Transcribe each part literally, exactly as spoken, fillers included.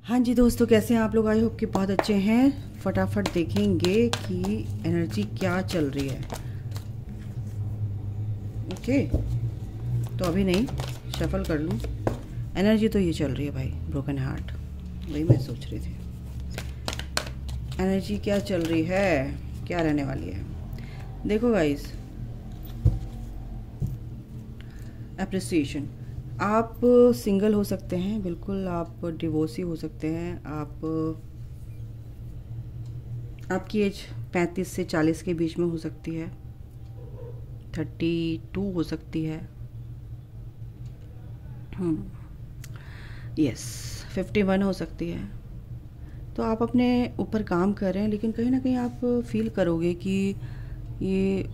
हाँ जी दोस्तों, कैसे हैं आप लोग? आई होप कि बहुत अच्छे हैं। फटाफट देखेंगे कि एनर्जी क्या चल रही है। ओके, तो अभी नहीं, शफल कर लूँ। एनर्जी तो ये चल रही है भाई, ब्रोकन हार्ट। वही मैं सोच रही थी, एनर्जी क्या चल रही है, क्या रहने वाली है। देखो गाइस, एप्रिसिएशन। आप सिंगल हो सकते हैं, बिल्कुल आप डिवोर्सी हो सकते हैं। आप आपकी एज पैंतीस से चालीस के बीच में हो सकती है, थर्टी टू हो सकती है, यस फिफ्टी वन हो सकती है। तो आप अपने ऊपर काम कर रहे हैं, लेकिन कहीं ना कहीं आप फील करोगे कि ये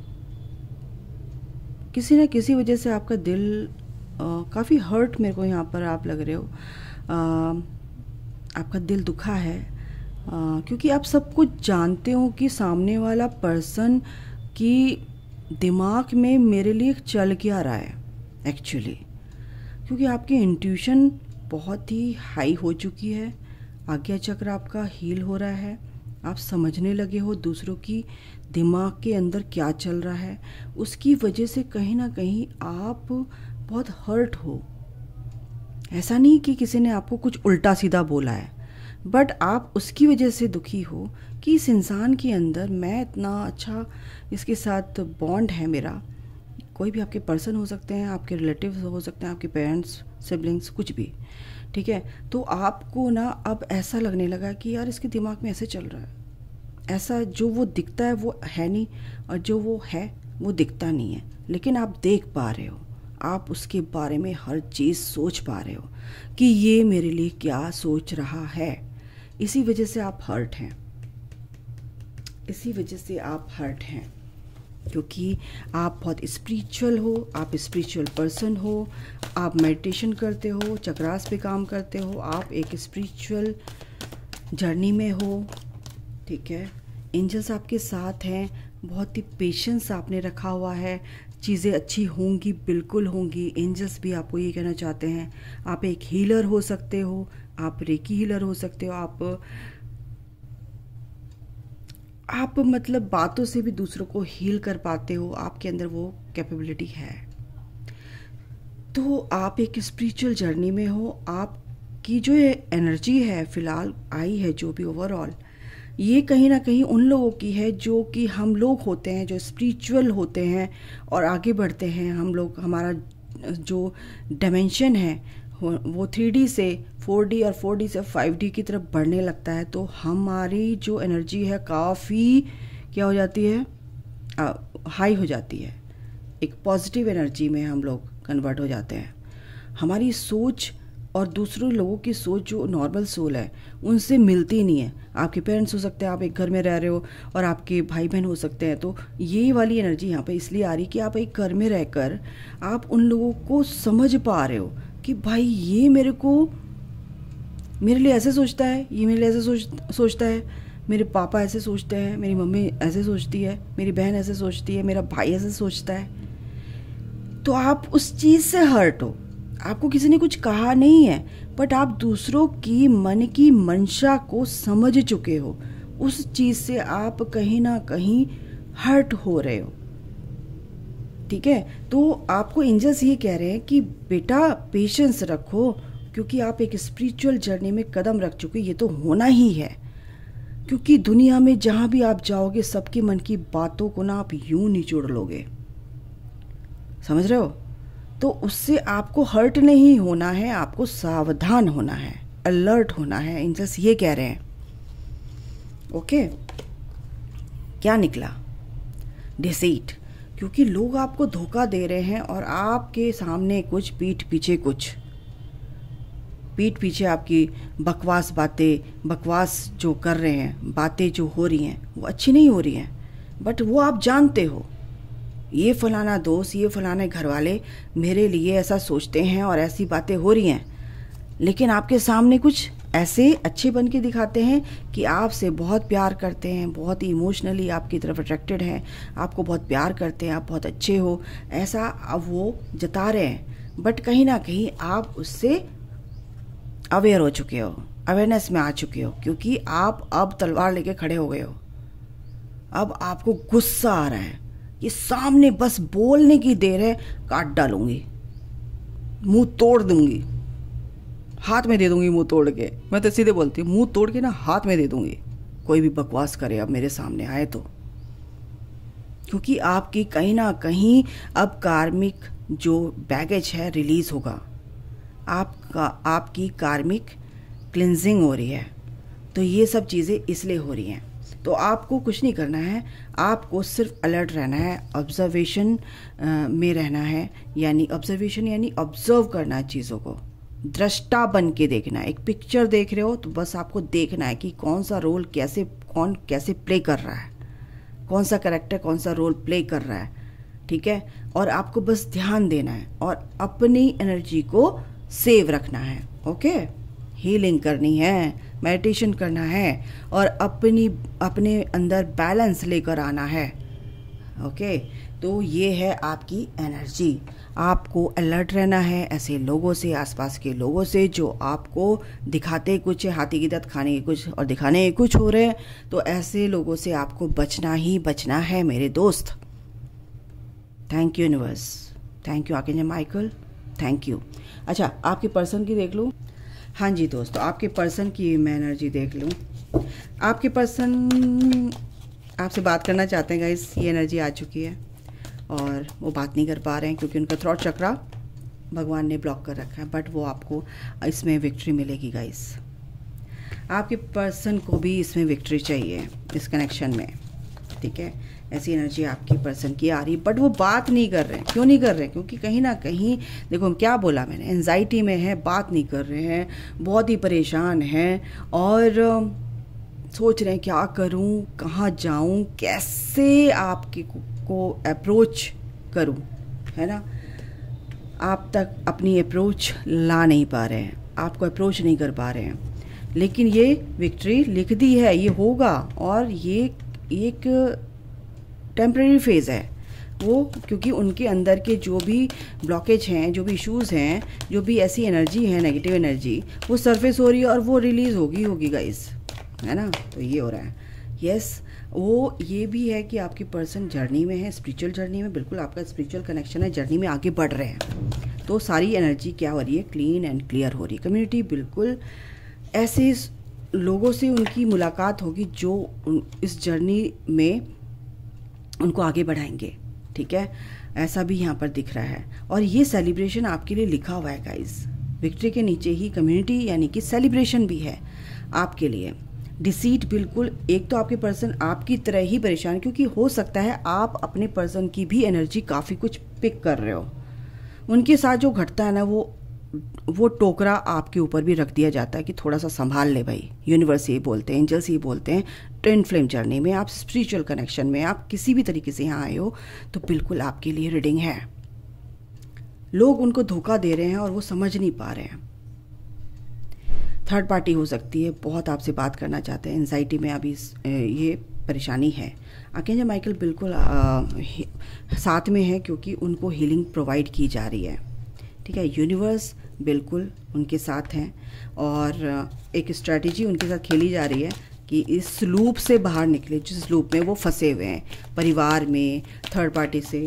किसी न किसी वजह से आपका दिल काफ़ी हर्ट, मेरे को यहाँ पर आप लग रहे हो, आ, आपका दिल दुखा है। आ, क्योंकि आप सब कुछ जानते हो कि सामने वाला पर्सन की दिमाग में मेरे लिए चल क्या रहा है एक्चुअली। क्योंकि आपकी इंट्यूशन बहुत ही हाई हो चुकी है, आज्ञा चक्र आपका हील हो रहा है, आप समझने लगे हो दूसरों की दिमाग के अंदर क्या चल रहा है। उसकी वजह से कहीं ना कहीं आप बहुत हर्ट हो। ऐसा नहीं कि किसी ने आपको कुछ उल्टा सीधा बोला है, बट आप उसकी वजह से दुखी हो कि इस इंसान के अंदर मैं इतना अच्छा, इसके साथ बॉन्ड है मेरा। कोई भी आपके पर्सन हो सकते हैं, आपके रिलेटिव्स हो सकते हैं, आपके पेरेंट्स, सिबलिंग्स, कुछ भी, ठीक है। तो आपको ना अब ऐसा लगने लगा कि यार इसके दिमाग में ऐसे चल रहा है, ऐसा जो वो दिखता है वो है नहीं, और जो वो है वो दिखता नहीं है, लेकिन आप देख पा रहे हो, आप उसके बारे में हर चीज़ सोच पा रहे हो कि ये मेरे लिए क्या सोच रहा है। इसी वजह से आप हर्ट हैं, इसी वजह से आप हर्ट हैं क्योंकि आप बहुत स्पिरिचुअल हो, आप स्पिरिचुअल पर्सन हो, आप मेडिटेशन करते हो, चक्रास पे काम करते हो, आप एक स्पिरिचुअल जर्नी में हो, ठीक है। एंजल्स आपके साथ हैं, बहुत ही पेशेंस आपने रखा हुआ है, चीज़ें अच्छी होंगी, बिल्कुल होंगी। एंजल्स भी आपको ये कहना चाहते हैं, आप एक हीलर हो सकते हो, आप रेकी हीलर हो सकते हो, आप आप मतलब बातों से भी दूसरों को हील कर पाते हो, आपके अंदर वो कैपेबिलिटी है। तो आप एक स्पिरिचुअल जर्नी में हो। आपकी जो एनर्जी है फ़िलहाल आई है, जो भी ओवरऑल, ये कहीं ना कहीं उन लोगों की है जो कि हम लोग होते हैं, जो स्पिरिचुअल होते हैं और आगे बढ़ते हैं। हम लोग, हमारा जो डायमेंशन है वो थ्री डी से फोर डी और फोर डी से फाइव डी की तरफ बढ़ने लगता है, तो हमारी जो एनर्जी है काफ़ी क्या हो जाती है, आ, हाई हो जाती है। एक पॉजिटिव एनर्जी में हम लोग कन्वर्ट हो जाते हैं। हमारी सोच और दूसरों लोगों की सोच जो नॉर्मल सोल है उनसे मिलती नहीं है। आपके पेरेंट्स हो सकते हैं, आप एक घर में रह रहे हो, और आपके भाई बहन हो सकते हैं। तो ये वाली एनर्जी यहाँ पे इसलिए आ रही कि आप एक घर में रहकर आप उन लोगों को समझ पा रहे हो कि भाई ये मेरे को, मेरे लिए ऐसे सोचता है, ये मेरे लिए ऐसे सोच सोचता है, मेरे पापा ऐसे सोचते हैं, मेरी मम्मी ऐसे सोचती है, मेरी बहन ऐसे सोचती है, मेरा भाई ऐसे सोचता है। तो आप उस चीज़ से हर्ट हो। आपको किसी ने कुछ कहा नहीं है, बट आप दूसरों की मन की मंशा को समझ चुके हो। उस चीज़ से आप कहीं ना कहीं हर्ट हो रहे हो, ठीक है। तो आपको एंजल्स ये कह रहे हैं कि बेटा पेशेंस रखो, क्योंकि आप एक स्पिरिचुअल जर्नी में कदम रख चुके, ये तो होना ही है। क्योंकि दुनिया में जहाँ भी आप जाओगे, सबके मन की बातों को ना आप यूं निचोड़ लोगे, समझ रहे हो। तो उससे आपको हर्ट नहीं होना है, आपको सावधान होना है, अलर्ट होना है, एंजल्स ये कह रहे हैं। ओके, क्या निकला? डिसीट। क्योंकि लोग आपको धोखा दे रहे हैं और आपके सामने कुछ, पीठ पीछे कुछ, पीठ पीछे आपकी बकवास बातें, बकवास जो कर रहे हैं, बातें जो हो रही हैं वो अच्छी नहीं हो रही हैं, बट वो आप जानते हो, ये फलाना दोस्त, ये फलाने घर वाले मेरे लिए ऐसा सोचते हैं और ऐसी बातें हो रही हैं। लेकिन आपके सामने कुछ ऐसे अच्छे बन के दिखाते हैं कि आपसे बहुत प्यार करते हैं, बहुत ही इमोशनली आपकी तरफ अट्रैक्टेड हैं, आपको बहुत प्यार करते हैं, आप बहुत अच्छे हो, ऐसा अब वो जता रहे हैं। बट कहीं ना कहीं आप उससे अवेयर हो चुके हो, अवेयरनेस में आ चुके हो, क्योंकि आप अब तलवार लेके खड़े हो गए हो। अब आपको गुस्सा आ रहा है, ये सामने बस बोलने की देर है, काट डालूंगी, मुंह तोड़ दूंगी, हाथ में दे दूंगी मुंह तोड़ के। मैं तो सीधे बोलती हूँ, मुंह तोड़ के ना हाथ में दे दूंगी, कोई भी बकवास करे अब मेरे सामने आए तो। क्योंकि आपकी कहीं ना कहीं अब कार्मिक जो बैगेज है रिलीज होगा, आपका आपकी कार्मिक क्लिनजिंग हो रही है। तो ये सब चीज़ें इसलिए हो रही हैं। तो आपको कुछ नहीं करना है, आपको सिर्फ अलर्ट रहना है, ऑब्जर्वेशन में रहना है। यानी ऑब्जर्वेशन यानी ऑब्जर्व करना है चीज़ों को, दृष्टा बन के देखना है। एक पिक्चर देख रहे हो तो बस आपको देखना है कि कौन सा रोल कैसे कौन कैसे प्ले कर रहा है, कौन सा कैरेक्टर कौन सा रोल प्ले कर रहा है, ठीक है। और आपको बस ध्यान देना है और अपनी एनर्जी को सेव रखना है। ओके, हीलिंग करनी है, मेडिटेशन करना है और अपनी अपने अंदर बैलेंस लेकर आना है। ओके, तो ये है आपकी एनर्जी। आपको अलर्ट रहना है ऐसे लोगों से, आसपास के लोगों से जो आपको दिखाते कुछ है, हाथी की दांत खाने की कुछ और दिखाने के कुछ हो रहे हैं। तो ऐसे लोगों से आपको बचना ही बचना है मेरे दोस्त। Thank you universe, thank you archangel Michael, thank you. अच्छा, आपके पर्सन की देख लूँ। हाँ जी दोस्तों, आपके पर्सन की मैं एनर्जी देख लूँ। आपके पर्सन आपसे बात करना चाहते हैं गाइस, ये एनर्जी आ चुकी है और वो बात नहीं कर पा रहे हैं क्योंकि उनका थ्रॉट चक्रा भगवान ने ब्लॉक कर रखा है। बट वो आपको इसमें विक्ट्री मिलेगी गाइस। आपके पर्सन को भी इसमें विक्ट्री चाहिए, इस कनेक्शन में, ठीक है। ऐसी एनर्जी आपकी पर्सन की आ रही, बट वो बात नहीं कर रहे हैं। क्यों नहीं कर रहे हैं? क्योंकि कहीं ना कहीं देखो क्या बोला मैंने, एंजाइटी में है, बात नहीं कर रहे हैं, बहुत ही परेशान हैं और सोच रहे हैं क्या करूं, कहाँ जाऊं, कैसे आपके को अप्रोच करूं, है ना। आप तक अपनी अप्रोच ला नहीं पा रहे हैं, आपको अप्रोच नहीं कर पा रहे हैं। लेकिन ये विक्ट्री लिख दी है, ये होगा और ये एक टेम्परेरी फेज़ है वो, क्योंकि उनके अंदर के जो भी ब्लॉकेज हैं, जो भी इश्यूज़ हैं, जो भी ऐसी एनर्जी है, नेगेटिव एनर्जी, वो सरफेस हो रही है और वो रिलीज़ होगी होगी गाइस, है ना। तो ये हो रहा है। यस, वो ये भी है कि आपकी पर्सन जर्नी में है, स्पिरिचुअल जर्नी में, बिल्कुल आपका स्पिरिचुअल कनेक्शन है, जर्नी में आगे बढ़ रहे हैं। तो सारी एनर्जी क्या हो रही है, क्लीन एंड क्लियर हो रही है। कम्युनिटी बिल्कुल ऐसे लोगों से उनकी मुलाकात होगी जो इस जर्नी में उनको आगे बढ़ाएंगे, ठीक है। ऐसा भी यहाँ पर दिख रहा है और ये सेलिब्रेशन आपके लिए लिखा हुआ है गाइस। विक्ट्री के नीचे ही कम्युनिटी यानी कि सेलिब्रेशन भी है आपके लिए। डिसीट बिल्कुल, एक तो आपके पर्सन आपकी तरह ही परेशान, क्योंकि हो सकता है आप अपने पर्सन की भी एनर्जी काफ़ी कुछ पिक कर रहे हो। उनके साथ जो घटता है ना, वो वो टोकरा आपके ऊपर भी रख दिया जाता है कि थोड़ा सा संभाल ले भाई। यूनिवर्स ये बोलते हैं, एंजल्स ये बोलते हैं, ट्विन फ्लेम जर्नी में आप स्पिरिचुअल कनेक्शन में आप किसी भी तरीके से यहाँ आए हो तो बिल्कुल आपके लिए रीडिंग है। लोग उनको धोखा दे रहे हैं और वो समझ नहीं पा रहे हैं। थर्ड पार्टी हो सकती है, बहुत आपसे बात करना चाहते हैं, एंजाइटी में अभी ये परेशानी है। आर्कएंजल माइकल बिल्कुल आ, साथ में है क्योंकि उनको हीलिंग प्रोवाइड की जा रही है, ठीक है। यूनिवर्स बिल्कुल उनके साथ हैं और एक स्ट्रैटेजी उनके साथ खेली जा रही है कि इस लूप से बाहर निकले, जिस लूप में वो फंसे हुए हैं परिवार में, थर्ड पार्टी से,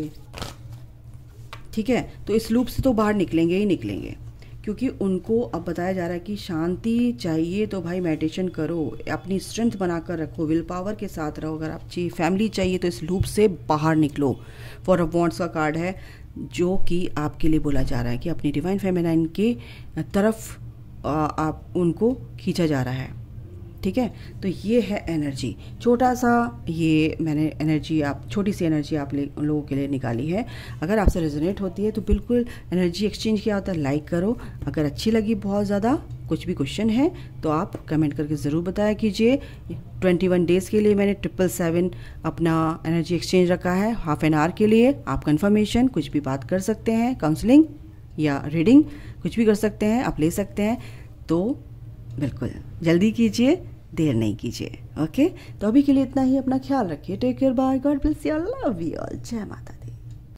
ठीक है। तो इस लूप से तो बाहर निकलेंगे ही निकलेंगे, क्योंकि उनको अब बताया जा रहा है कि शांति चाहिए तो भाई मेडिटेशन करो, अपनी स्ट्रेंथ बनाकर रखो, विल पावर के साथ रहो। अगर आप चाहिए फैमिली चाहिए तो इस लूप से बाहर निकलो। फॉर ऑफ वॉन्ड्स का कार्ड है जो कि आपके लिए बोला जा रहा है कि अपनी डिवाइन फेमिनाइन के तरफ आप उनको खींचा जा रहा है, ठीक है। तो ये है एनर्जी, छोटा सा ये मैंने एनर्जी आप छोटी सी एनर्जी आप लोगों के लिए निकाली है। अगर आपसे रेजोनेट होती है तो बिल्कुल एनर्जी एक्सचेंज क्या होता है, लाइक करो। अगर अच्छी लगी बहुत ज़्यादा, कुछ भी क्वेश्चन है तो आप कमेंट करके ज़रूर बताया कीजिए। ट्वेंटी वन डेज़ के लिए मैंने ट्रिपल सेवन अपना एनर्जी एक्सचेंज रखा है, हाफ एन आवर के लिए। आप कन्फर्मेशन कुछ भी बात कर सकते हैं, काउंसलिंग या रीडिंग कुछ भी कर सकते हैं, आप ले सकते हैं। तो बिल्कुल जल्दी कीजिए, देर नहीं कीजिए। ओके, तो अभी के लिए इतना ही। अपना ख्याल रखिए। Take care, bye, God bless you, love you all, जय माता।